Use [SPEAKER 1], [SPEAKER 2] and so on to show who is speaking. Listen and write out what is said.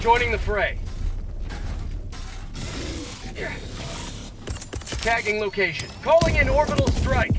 [SPEAKER 1] Joining the fray. Tagging location. Calling in orbital strike.